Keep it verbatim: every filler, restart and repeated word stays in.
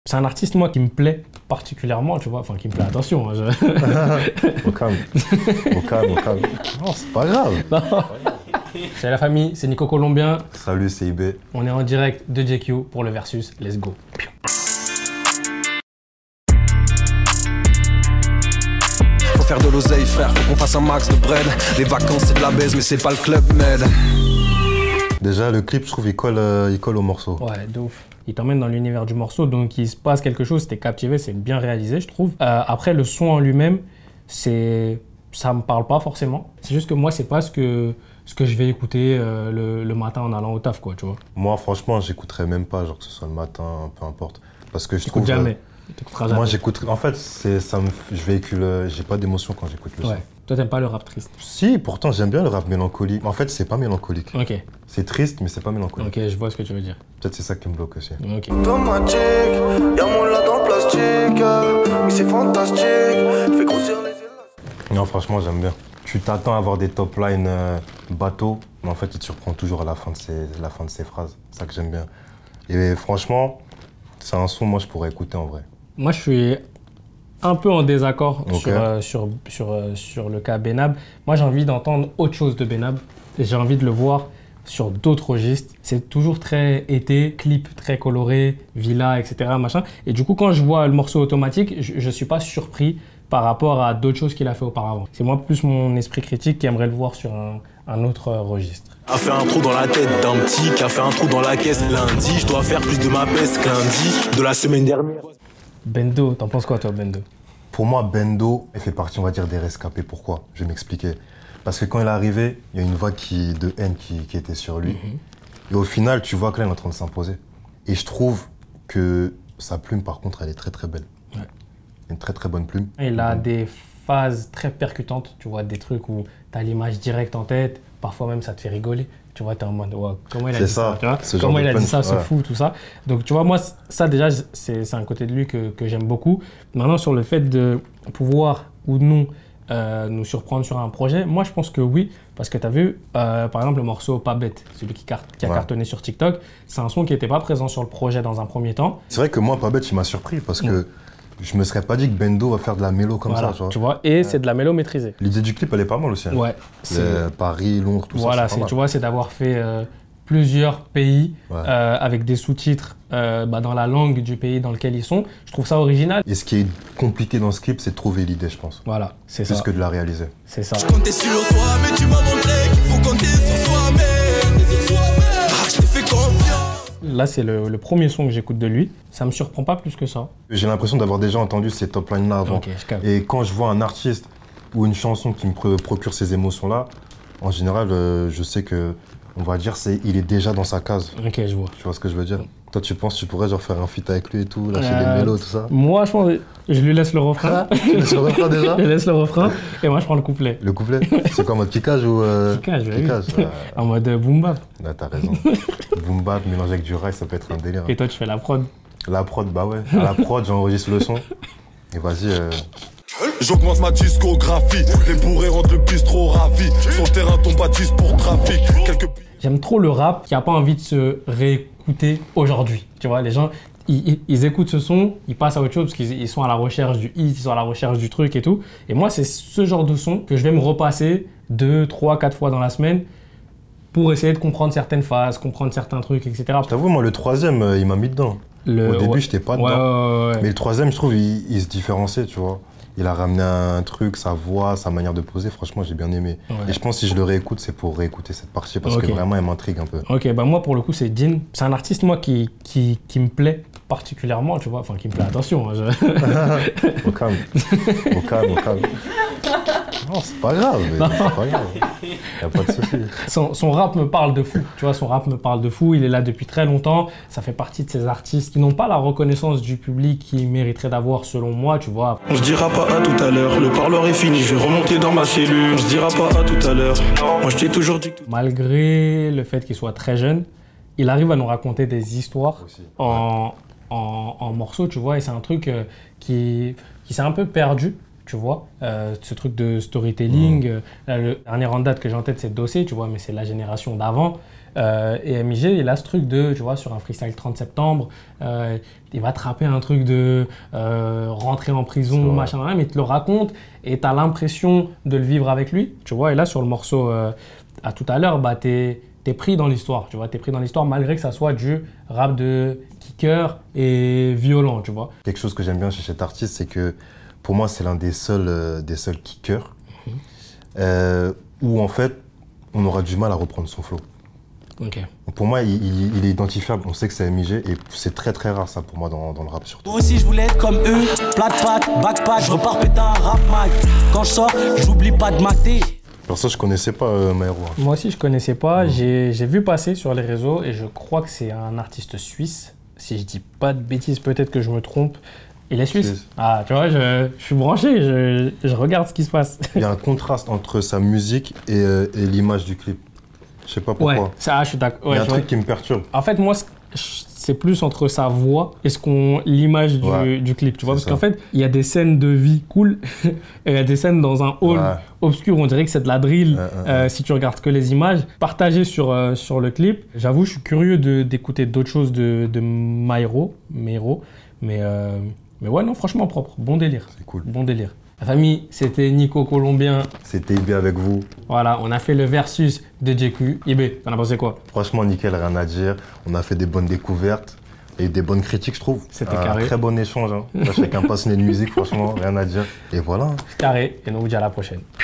C'est un artiste, moi, qui me plaît particulièrement, tu vois, enfin, qui me plaît, attention. Hein, je... Au calme, au calme, au calme. Non, c'est pas grave. C'est la famille, c'est Nico Colombien. Salut, c'est I B. On est en direct de J Q pour le Versus. Let's go. Faut faire de l'oseille, frère, faut qu'on fasse un max de bread. Les vacances, c'est de la baise, mais c'est pas le club med. Déjà, le clip, je trouve, il colle, euh, il colle au morceau. Ouais, de ouf. Il t'emmène dans l'univers du morceau, donc il se passe quelque chose, t'es captivé, c'est bien réalisé, je trouve. Euh, après, le son en lui-même, c'est... ça me parle pas forcément. C'est juste que moi, c'est pas ce que, ce que je vais écouter euh, le, le matin en allant au taf, quoi, tu vois. Moi, franchement, j'écouterais même pas, genre que ce soit le matin, peu importe. Parce que je T'écoutes trouve... jamais. Euh, T'écouteras jamais. moi, j'écoute... En fait, c'est, ça me... je véhicule... J'ai pas d'émotion quand j'écoute le son. Ouais. Toi, t'aimes pas le rap triste? Si, pourtant, j'aime bien le rap mélancolique. En fait, c'est pas mélancolique. Ok. C'est triste, mais c'est pas mélancolique. Ok, je vois ce que tu veux dire. Peut-être c'est ça qui me bloque aussi. Ok. Dans ma chick, y'a mon là dans le plastique. Mais c'est fantastique, fais grossir les élastiques. Non, franchement, j'aime bien. Tu t'attends à avoir des top lines euh, bateaux, mais en fait, il te surprend toujours à la fin de ses, la fin de ses phrases. C'est ça que j'aime bien. Et franchement, c'est un son, moi, je pourrais écouter en vrai. Moi, je suis un peu en désaccord Okay. sur, euh, sur, sur, euh, sur le cas Benab. Moi, j'ai envie d'entendre autre chose de Benab. Et j'ai envie de le voir sur d'autres registres. C'est toujours très été, clip très coloré, villa, et cetera. Machin. Et du coup, quand je vois le morceau automatique, je ne suis pas surpris par rapport à d'autres choses qu'il a fait auparavant. C'est moi plus mon esprit critique qui aimerait le voir sur un, un autre euh, registre. A fait un trou dans la tête d'un petit qui a fait un trou dans la caisse lundi. Je dois faire plus de ma baisse que lundi de la semaine dernière. Bendo, t'en penses quoi toi, Bendo? Pour moi, Bendo, il fait partie, on va dire, des rescapés. Pourquoi? Je vais m'expliquer. Parce que quand il est arrivé, il y a une vague qui, de haine qui, qui était sur lui. Mm-hmm. Et au final, tu vois que là, il est en train de s'imposer. Et je trouve que sa plume, par contre, elle est très très belle. Ouais. Une très très bonne plume. Il a mmh. des phases très percutantes, tu vois, des trucs où tu as l'image directe en tête, parfois même ça te fait rigoler. Tu vois, tu es en mode, ouais, comment il a dit ça, ça tu vois Comment il a dit ça, c'est ouais. fou, tout ça. Donc, tu vois, moi, ça déjà, c'est un côté de lui que, que j'aime beaucoup. Maintenant, sur le fait de pouvoir ou non euh, nous surprendre sur un projet, moi, je pense que oui. Parce que tu as vu, euh, par exemple, le morceau Pas Bête, celui qui, car qui a ouais. cartonné sur TikTok, c'est un son qui n'était pas présent sur le projet dans un premier temps. C'est vrai que moi, Pas Bête, il m'a surpris parce que je me serais pas dit que Bendo va faire de la mélo comme voilà, ça, tu vois. Tu vois, et ouais. c'est de la mélo maîtrisée. L'idée du clip, elle est pas mal aussi. Hein. Ouais. Les Paris, Londres, tout voilà, ça. Voilà, tu vois, c'est d'avoir fait euh, plusieurs pays ouais. euh, avec des sous-titres euh, bah, dans la langue du pays dans lequel ils sont. Je trouve ça original. Et ce qui est compliqué dans ce clip, c'est de trouver l'idée, je pense. Voilà, c'est ça. Plus que de la réaliser. C'est ça. Je comptais sur toi, mais tu m'as montré qu'il faut compter sur soi-même. Ah, je t'ai fait confiance. Là, c'est le, le premier son que j'écoute de lui. Ça me surprend pas plus que ça. J'ai l'impression d'avoir déjà entendu ces top lines là avant. Okay, et quand je vois un artiste ou une chanson qui me procure ces émotions-là, en général, euh, je sais que, on va dire, c'est il est déjà dans sa case. Ok, je vois. Tu vois ce que je veux dire? Toi, tu penses que tu pourrais genre faire un feat avec lui et tout, lâcher euh, des mélos, tout ça? Moi, je pense que je lui laisse le refrain. Tu laisses le refrain déjà? Je laisse le refrain et moi, je prends le couplet. Le couplet? C'est quoi, en mode kickage ou euh... Kickage, oui. Kickage euh... En mode boom bap. Là, t'as raison. Boom bap mélangé avec du rail, ça peut être un délire. Et toi, tu fais la prod? La prod, bah ouais. À la prod, j'enregistre le son. Et vas-y. Euh... J'augmente ma discographie. Les bourrés rendent le bistrot ravi. Sur le terrain, ton bâtisse pour trafic. Quelques... J'aime trop le rap qui n'a pas envie de se réécouter aujourd'hui. Tu vois, les gens, ils, ils, ils écoutent ce son, ils passent à autre chose parce qu'ils sont à la recherche du hit, ils sont à la recherche du truc et tout. Et moi, c'est ce genre de son que je vais me repasser deux, trois, quatre fois dans la semaine pour essayer de comprendre certaines phases, comprendre certains trucs, et cetera. Je t'avoue, moi, le troisième, il m'a mis dedans. Le... Au début, ouais. j'étais pas dedans. Ouais, ouais, ouais. Mais le troisième, je trouve, il, il se différenciait, tu vois. Il a ramené un truc, sa voix, sa manière de poser, franchement, j'ai bien aimé. Ouais. Et je pense que si je le réécoute, c'est pour réécouter cette partie parce okay. que vraiment, elle m'intrigue un peu. Ok, bah moi, pour le coup, c'est Din. C'est un artiste, moi, qui, qui, qui me plaît particulièrement, tu vois. Enfin, qui me plaît, attention. Hein, je... Au calme. Au calme, au calme. Non, c'est pas grave. C'est pas grave. Y a pas de souci. Son, son rap me parle de fou, tu vois. Son rap me parle de fou. Il est là depuis très longtemps. Ça fait partie de ces artistes qui n'ont pas la reconnaissance du public qu'ils mériteraient d'avoir, selon moi, tu vois. On se dira pas à tout à l'heure. Le parleur est fini. Je vais remonter dans ma cellule. On se dira pas à tout à l'heure. Moi, je t'ai toujours dit. Malgré le fait qu'il soit très jeune, il arrive à nous raconter des histoires Aussi, en, ouais. en, en morceaux, tu vois. Et c'est un truc euh, qui, qui s'est un peu perdu. Tu vois, euh, ce truc de storytelling, mmh. euh, le dernier en date que j'ai en tête, c'est Dossé, tu vois, mais c'est la génération d'avant. Euh, et M I G, il a ce truc de, tu vois, sur un freestyle trente septembre, euh, il va te rapper un truc de euh, rentrer en prison, machin, mais il te le raconte et tu as l'impression de le vivre avec lui, tu vois. Et là, sur le morceau euh, à tout à l'heure, bah, tu es pris dans l'histoire, tu vois. Tu es pris dans l'histoire malgré que ça soit du rap de kicker et violent, tu vois. Quelque chose que j'aime bien chez cet artiste, c'est que pour moi, c'est l'un des seuls, euh, des seuls kickers mmh. euh, où en fait, on aura du mal à reprendre son flow. Okay. Pour moi, il, il, il est identifiable, on sait que c'est M I G et c'est très très rare ça pour moi dans, dans le rap surtout. Moi aussi je voulais être comme eux, plate patte, backpack, je repars péter un rap mag. Quand je sors, j'oublie pas de mater. Alors ça, je connaissais pas euh, Maero. Moi aussi je connaissais pas, mmh. j'ai vu passer sur les réseaux et je crois que c'est un artiste suisse. Si je dis pas de bêtises, peut-être que je me trompe. Il est suisse. suisse. Ah, tu vois, je, je suis branché, je, je regarde ce qui se passe. Il y a un contraste entre sa musique et, euh, et l'image du clip. Je sais pas pourquoi. Ouais, ça, je suis d'accord. Ouais, il y a un truc vois. qui me perturbe. En fait, moi, c'est plus entre sa voix et ce qu'on l'image du, ouais, du clip, tu vois. Parce qu'en fait, il y a des scènes de vie cool et il y a des scènes dans un hall ouais. obscur, on dirait que c'est de la drill. Ouais, ouais, euh, ouais. Si tu regardes que les images partagées sur, euh, sur le clip. J'avoue, je suis curieux d'écouter d'autres choses de, de Maero, Maero, mais, euh, mais ouais, non, franchement propre. Bon délire. C'est cool. Bon délire. La famille, c'était Nico Colombien. C'était I B avec vous. Voilà, on a fait le versus de J Q. I B, t'en as pensé quoi? Franchement, nickel, rien à dire. On a fait des bonnes découvertes et des bonnes critiques, je trouve. C'était un carré. Très bon échange. Hein. Là, chacun passionné de musique, franchement, rien à dire. Et voilà. Carré, et nous on vous dit à la prochaine.